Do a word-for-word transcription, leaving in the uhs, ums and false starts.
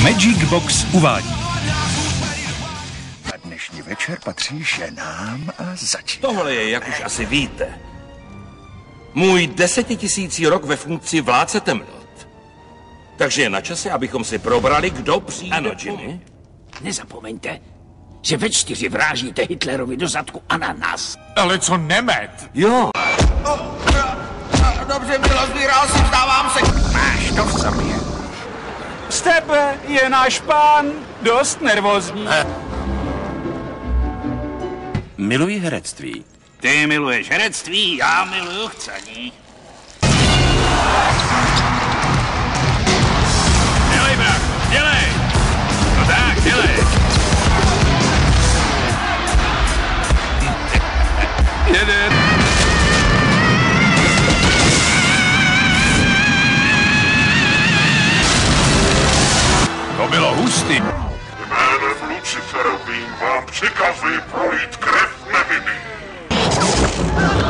Magic Box uvádí. A dnešní večer patří ženám a začíná. Tohle je, jak už asi víte, můj desetitisící rok ve funkci vládce temnot. Takže je na čase, abychom si probrali, kdo přijde. Ano, Jimmy. Nezapomeňte, že ve čtyři vrážíte Hitlerovi do zadku ananas. Ale co Nemet? Jo. Dobře bylo, zbíral si, vzdávám se. Máš to v sobě. Z tebe je náš pán dost nervózní. Miluji herectví. Ty miluješ herectví, já miluju chcaní. Dělej, brácho, dělej! No tak, dělej! Jeden. To bylo hustý. Jménem Luciferovým vám přikazuji projít krev neviny.